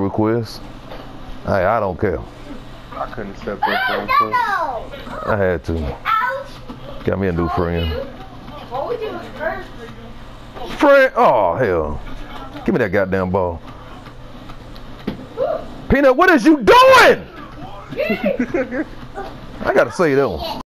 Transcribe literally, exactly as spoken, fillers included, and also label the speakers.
Speaker 1: a quiz. Hey, I don't care.
Speaker 2: I couldn't accept that friend request.
Speaker 1: I had to. Got me a new friend.
Speaker 3: What would you first?
Speaker 1: Friend? Oh, hell. Give me that goddamn ball. Peanut, what is you doing? I gotta say that one.